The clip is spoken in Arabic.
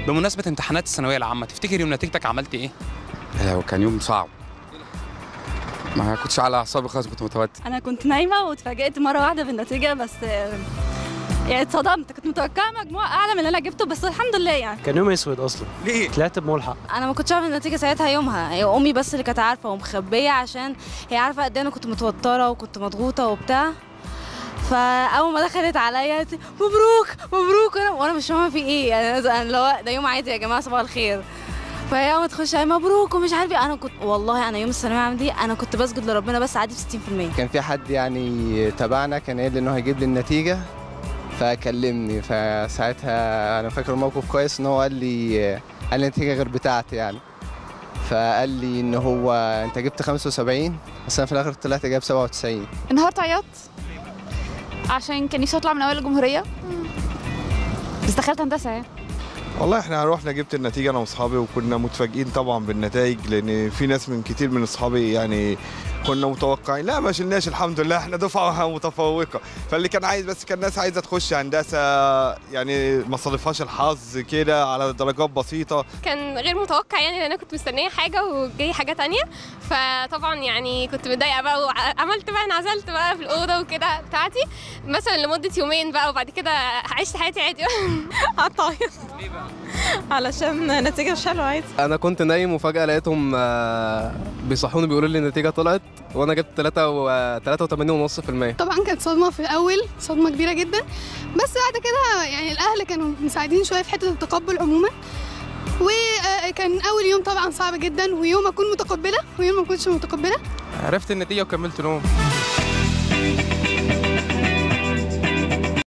بمناسبه امتحانات الثانويه العامه، تفتكر يوم نتيجتك عملت ايه؟ كان يوم صعب، ما كنتش على اعصابي خالص، كنت متوتر. انا كنت نايمه واتفاجئت مره واحده بالنتيجه، بس يعني اتصدمت، كنت متوقعه مجموع اعلى من اللي انا جبته، بس الحمد لله يعني. كان يوم اسود اصلا. ليه؟ طلعت بملحق. انا ما كنتش عارفه النتيجه ساعتها يومها، هي امي بس اللي كانت عارفه ومخبيه، عشان هي عارفه قد ايه انا كنت متوتره وكنت مضغوطه وبتاع. فاول ما دخلت عليا مبروك مبروك، وانا مش فاهمه في ايه يعني، اللي هو ده يوم عادي يا جماعه، صباح الخير. فهي اول ما تخش مبروك ومش عارف ايه، انا كنت والله انا يوم الثانويه العامه دي انا كنت بسجد لربنا بس اعدي في 60%. كان في حد يعني تبعنا كان قايل انه هيجيب لي النتيجه، فكلمني، فساعتها انا فاكر الموقف كويس ان هو قال لي النتيجه غير بتاعتي يعني، فقال لي ان هو انت جبت 75 بس انا في الاخر طلعت جايب 97. انهارت عياط عشان كان نفسي اطلع من اوائل الجمهوريه، بس دخلت هندسه يعني. والله احنا رحنا جبت النتيجه انا واصحابي، وكنا متفاجئين طبعا بالنتائج، لان في ناس من كتير من اصحابي يعني كنا متوقعين، لا ما شلناش الحمد لله، احنا دفعه متفوقه. فاللي كان عايز، بس كان الناس عايزه تخش هندسه يعني ما صادفهاش الحظ كده على درجات بسيطه. كان غير متوقع يعني، لان انا كنت مستنيه حاجه وجاي حاجه تانية، فطبعا يعني كنت متضايقه بقى، وعملت بقى انعزلت بقى في الاوضه وكده بتاعتي مثلا لمده يومين بقى، وبعد كده عشت حياتي عادي. هتعيط ليه بقى؟ علشان نتيجه مش حلوه عادي. انا كنت نايم وفجاه لقيتهم بيصحوني بيقولوا لي النتيجه طلعت، وانا جبت 83.5%. طبعا كانت صدمه في الاول، صدمه كبيره جدا، بس بعد كده يعني الاهل كانوا مساعدين شويه في حته التقبل عموما. وكان اول يوم طبعا صعب جدا، ويوم اكون متقبله ويوم ما اكونش متقبله. عرفت النتيجه وكملت نوم.